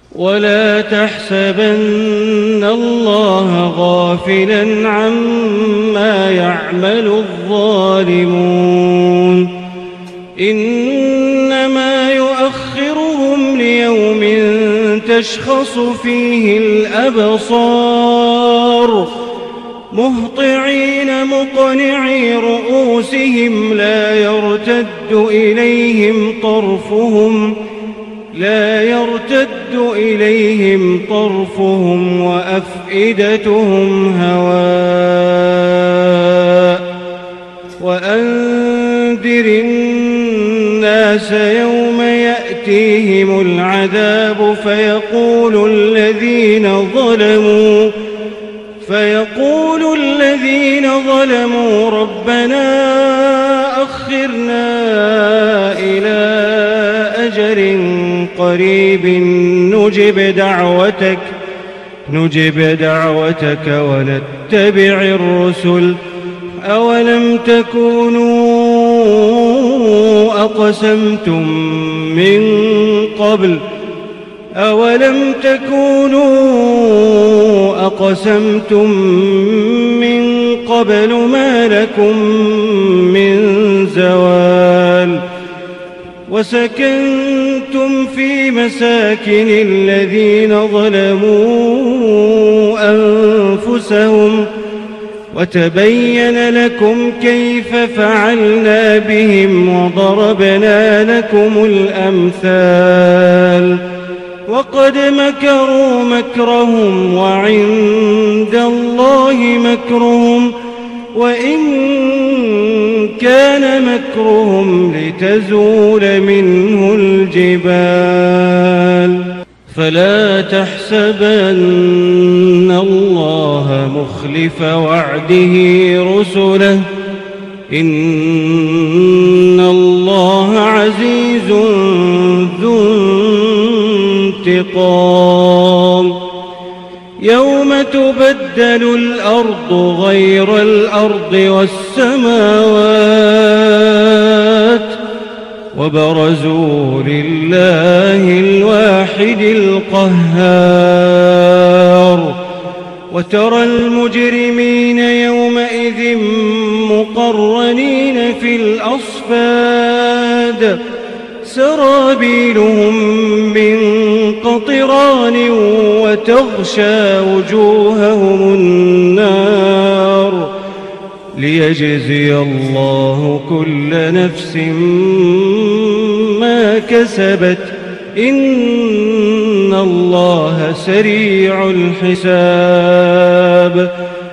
ولا تحسبن الله غافلا عما يعمل الظالمون إنما يؤخرهم ليوم تشخص فيه الأبصار مهطعين مقنعي رؤوسهم لا يرتد إليهم طرفهم وأفئدتهم هواء وأنذر الناس يوم يأتيهم العذاب فيقول الذين ظلموا ربنا أخرنا إلى أجل قريب نجب دعوتك ونتبع الرسل أولم تكونوا أقسمتم من قبل ما لكم من زوال وسكنتم في مساكن الذين ظلموا أنفسهم وتبين لكم كيف فعلنا بهم وضربنا لكم الأمثال وقد مكروا مكرهم وعند الله مكرهم وإن كان مكرهم لتزول منه الجبال فلا تحسبن الله مخلف وعده رسله إن الله عزيز ذو انتقام يوم تبدل الأرض غير الأرض والسماوات وبرزوا لله الواحد القهار وترى المجرمين يومئذ مقرنين في الأصفاد سرابيلهم من قطران وتغشى وجوههم النار ليجزي الله كل نفس ما كسبت إن الله سريع الحساب